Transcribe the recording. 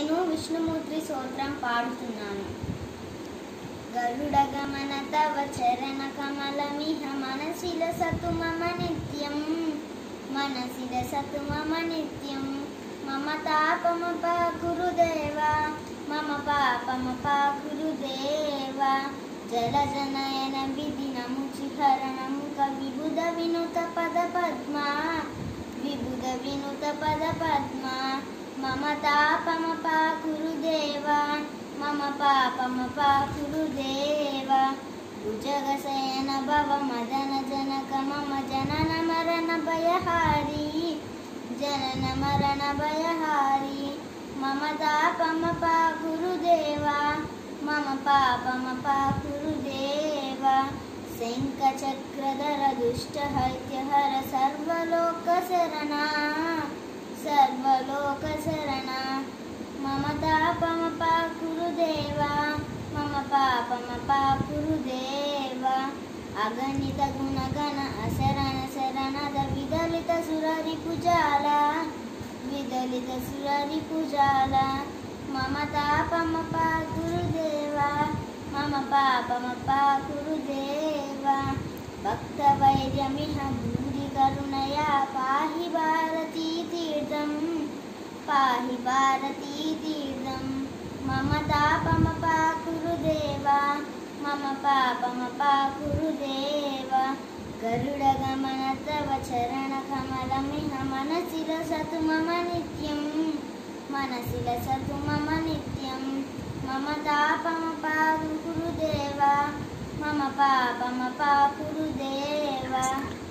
నేను విష్ణుమూర్తి స్తోత్రం పాడుతున్నాను. గరుడగమన తవ చరణ కమలమిహ మనసిల సతు మమ నిత్యం, మనసిల సతు మమ నిత్యం. మమ తాపమ పాకురుదేవా, మమ పాపమ పాకురుదేవా. జలజనయన విధినముచిహరణముఖ విబుధ వినుత పద పద్మా, విబుధ వినుత పద పద్మా. మమ తాపమ పాకురుదేవా, మమ పాపమ పాకురుదేవా. భుజగశయన భవ మదన జనక మమ జనన మరణ భయహారీ, జనన మరణ భయహారీ. మమ తాపమ పాకురుదేవా, మమ పాపమ పాకురుదేవా. శంఖచక్రధర దుష్టహత్యహర సర్వలోక శరణా, సర్వలోక శరణా. మమ తాపమ పాకురుదేవా, మమ పాపమ పాకురుదేవా. అగణిత గుణగణ అశరణ శరణద విదలిత సురరిపుజాల, విదలిత సురరిపుజాల. మమ తాపమ పాకురుదేవా, మమ పాపమ పాకురుదేవా. భక్త వైర్యమిహ భూరి కరుణయా పాహి భారతీ తీర్థం, పాహి భారతీ తీర్థం. మమ తాపమ పాకురుదేవా, మమ పాపమ పాకురుదేవా. గరుడగమన తవ చరణ కమలమిహ మనసిల సతు మమ నిత్యం, మనసిల సతు మమ నిత్యం. మమ తాపమ పాకురుదేవా, మమ పాపమ పాకురుదేవా.